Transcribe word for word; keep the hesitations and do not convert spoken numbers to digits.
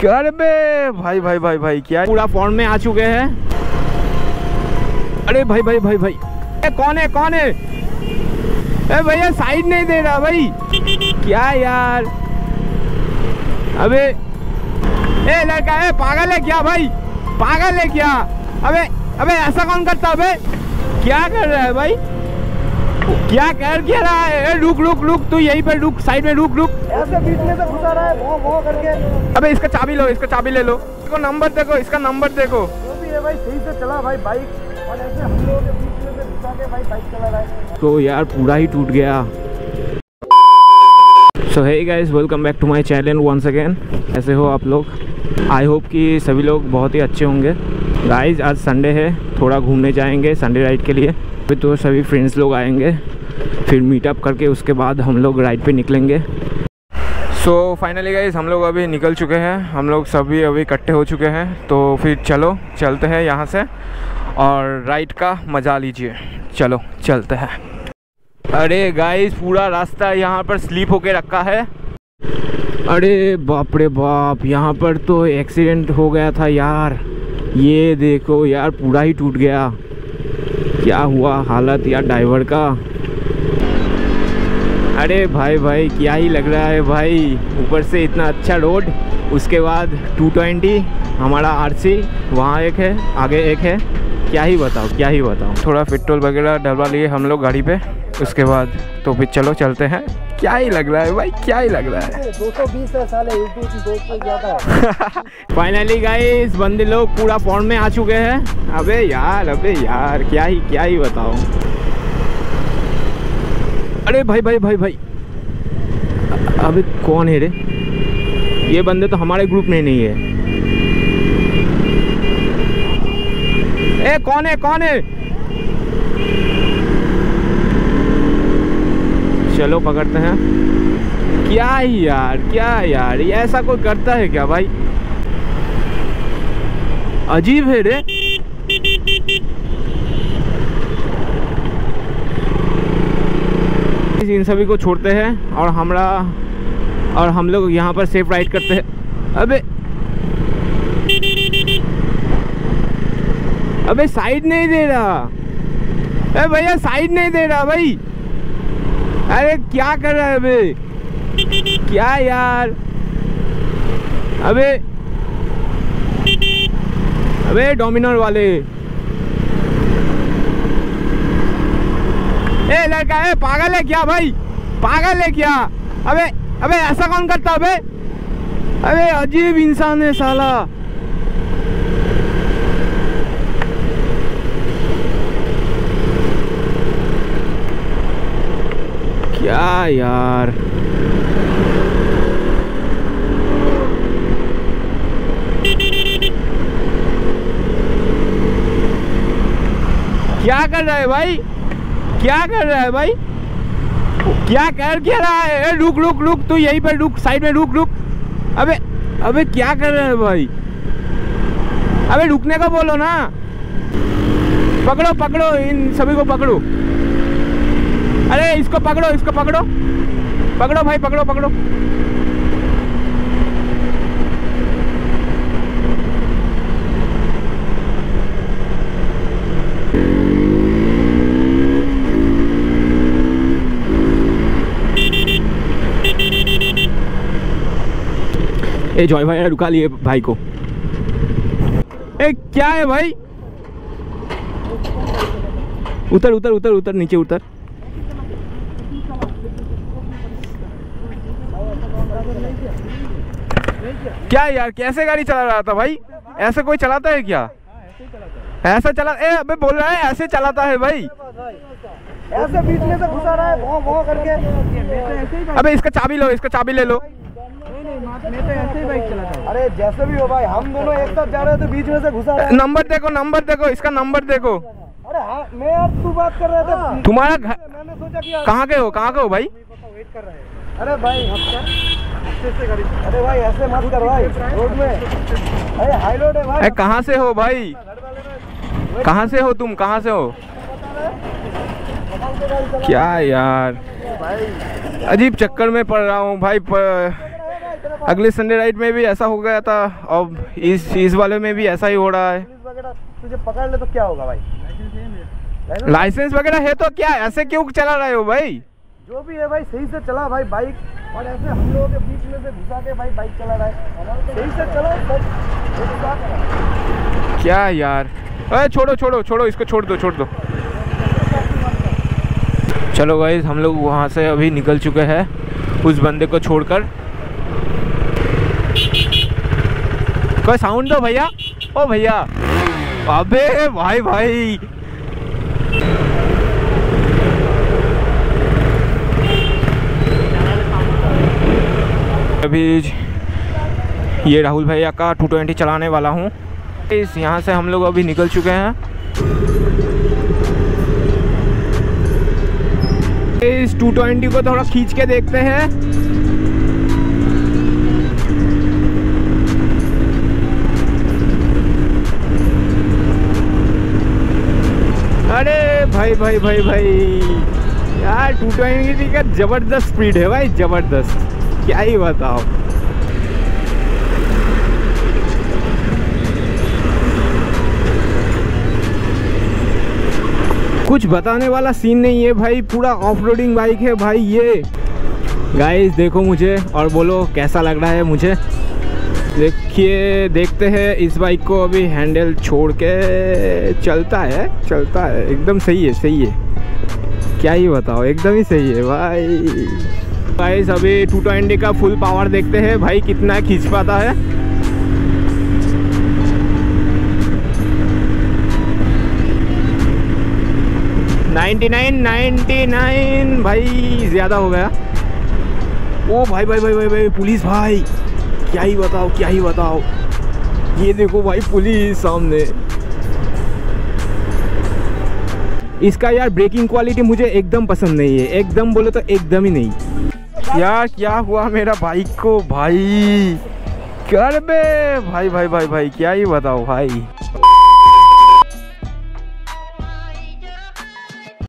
क्या रे बे भाई भाई भाई भाई क्या पूरा फॉर्म में आ चुके हैं। अरे भाई भाई भाई भाई ए, कौन है कौन है? ए भैया साइड नहीं दे रहा भाई, क्या यार। अबे ए लड़का है पागल है क्या भाई, पागल है क्या? अबे अबे ऐसा कौन करता है? अबे क्या कर रहा है भाई, क्या कर क्या रहा है? ए, रुक रुक रुक तू यहीं पे रुक, साइड में रुक रुक। ऐसे बीच में से घुसा रहा है भौं भौं करके। अबे इसका चाबी लो, इसका चाबी ले लो, इसको नंबर देखो, इसका नंबर देखो। जो भी है भाई सही से चला भाई बाइक, और ऐसे हम लोगों के बीच में से घुसा के भाई बाइक चला रहा है तो यार पूरा ही टूट गया। So hey guys, welcome back to my channel once again. कैसे हो आप लोग? आई होप कि सभी लोग बहुत ही अच्छे होंगे। गाइस आज संडे है, थोड़ा घूमने जाएंगे संडे राइड के लिए। फिर तो सभी फ्रेंड्स लोग आएंगे, फिर मीटअप करके उसके बाद हम लोग राइड पे निकलेंगे। सो फाइनली गाइस हम लोग अभी निकल चुके हैं, हम लोग सभी अभी इकट्ठे हो चुके हैं। तो फिर चलो चलते हैं यहाँ से और राइड का मज़ा लीजिए। चलो चलते हैं। अरे गाइस पूरा रास्ता यहाँ पर स्लिप होके रखा है। अरे बाप रे बाप, यहाँ पर तो एक्सीडेंट हो गया था यार। ये देखो यार पूरा ही टूट गया। क्या हुआ हालत यार ड्राइवर का। अरे भाई भाई क्या ही लग रहा है भाई, ऊपर से इतना अच्छा रोड, उसके बाद टू ट्वेंटी हमारा आरसी वहाँ एक है, आगे एक है। क्या ही बताओ क्या ही बताओ। थोड़ा पेट्रोल वगैरह डलवा लिए हम लोग गाड़ी पे, उसके बाद तो फिर चलो चलते हैं। क्या ही लग रहा है भाई, क्या ही लग रहा है। दो सौ बीस है साले, यूट्यूब की दोस्त से ज्यादा है। फाइनली गाइस बंदे लोग पूरा फॉर्म में आ चुके हैं। अबे यार अबे यार क्या ही क्या ही बताओ। अरे भाई भाई भाई भाई अबे कौन है रे? ये बंदे तो हमारे ग्रुप में नहीं है। ए कौन है कौन है? चलो पकड़ते हैं। क्या ही यार क्या यार, ये ऐसा कोई करता है क्या भाई? अजीब है रे। इन सभी को छोड़ते हैं और हमरा और हम लोग यहाँ पर सेफ राइड करते हैं। अबे अबे साइड नहीं दे रहा। ए भैया साइड नहीं दे रहा भाई। अरे क्या कर रहा है अबे, क्या यार। अबे अबे डोमिनोर वाले। ए लड़का है पागल है क्या भाई, पागल है क्या? अबे अबे ऐसा कौन करता है अबे? अबे अजीब इंसान है साला। क्या यार। क्या कर रहा है भाई, क्या कर रहा है भाई, क्या कर क्या रहा है? ए, रुक रुक रुक तू यहीं पर रुक, साइड में रुक रुक। अबे अबे क्या कर रहा है भाई? अबे रुकने का बोलो ना। पकड़ो पकड़ो इन सभी को पकड़ो। अरे इसको पकड़ो, इसको पकड़ो, पकड़ो भाई पकड़ो पकड़ो। ए जॉय भाई रुका लिए भाई को। ए क्या है भाई? उतर उतर उतर उतर नीचे उतर। क्या यार कैसे गाड़ी चला रहा था भाई? ऐसे कोई चलाता है क्या? ऐसा चला ए अबे बोल रहा है ऐसे चलाता है भाई। ऐसे बीच में से घुसा रहा है भौं भौं करके। अबे इसका चाबी लो, इसका चाबी ले लो। मैं तो ऐसे ही बाइक चलाता हूं। अरे जैसे भी हो भाई, हम दोनों एक साथ जा रहे थे, बीच में से घुसा रहा है। नंबर देखो, नंबर देखो, इसका नंबर देखो। अरे हाँ मैं यार तू बात कर रहे थे। तुम्हारा घर मैंने सोचा कि कहाँ के हो, कहाँ के हो भाई? वेट कर रहे हैं। अरे भाई अच्छे से गाड़ी। अरे भाई ऐसे मत कर भाई रोड में। अरे हाई रोड है भाई। कहाँ से हो भाई, कहाँ से हो तुम, कहाँ से हो? क्या यार अजीब चक्कर में पड़ रहा हूँ भाई। प... अगले संडे राइड में भी ऐसा हो गया था, अब इस इस वाले में भी ऐसा ही हो रहा है। पुलिस वगैरह तुझे पकड़ ले तो क्या होगा भाई? लाइसेंस वगैरह है तो क्या, ऐसे क्यों चला रहे हो भाई? जो भी है भाई सही से चला भाई बाइक, और ऐसे हम लोगों के बीच में से घुसा के भाई बाइक चला रहा है, सही से चलो सब। क्या यार, अरे छोड़ो छोड़ो छोड़ो इसको, छोड़ दो छोड़ दो। चलो गाइस हम लोग वहाँ से अभी निकल चुके हैं उस बंदे को छोड़कर। कोई साउंड दो भैया, ओ भैया। अबे भाई भाई अभी ये राहुल भैया का टू ट्वेंटी चलाने वाला हूँ। इस यहाँ से हम लोग अभी निकल चुके हैं। इस टू ट्वेंटी को थोड़ा खींच के देखते हैं। अरे भाई भाई भाई भाई यार, टू ट्वेंटी का जबरदस्त स्पीड है भाई, जबरदस्त, क्या ही बताओ। कुछ बताने वाला सीन नहीं है भाई, पूरा ऑफ रोडिंग बाइक है भाई ये। गाइस देखो मुझे और बोलो कैसा लग रहा है मुझे। देखिए देखते हैं इस बाइक को अभी हैंडल छोड़ के। चलता है चलता है एकदम सही है, सही है, क्या ही बताओ, एकदम ही सही है भाई। गाइस अभी टू ट्वेंटी का फुल पावर देखते हैं भाई कितना खींच पाता है। नाइन्टी नाइन नाइन्टी नाइन भाई, ज़्यादा हो गया। ओ भाई भाई भाई भाई भाई पुलिस भाई, क्या ही बताओ क्या ही बताओ। ये देखो भाई पुलिस सामने। इसका यार ब्रेकिंग क्वालिटी मुझे एकदम पसंद नहीं है, एकदम बोले तो एकदम ही नहीं। यार क्या हुआ मेरा बाइक को भाई, कर बे भाई भाई भाई भाई, क्या ही बताओ भाई।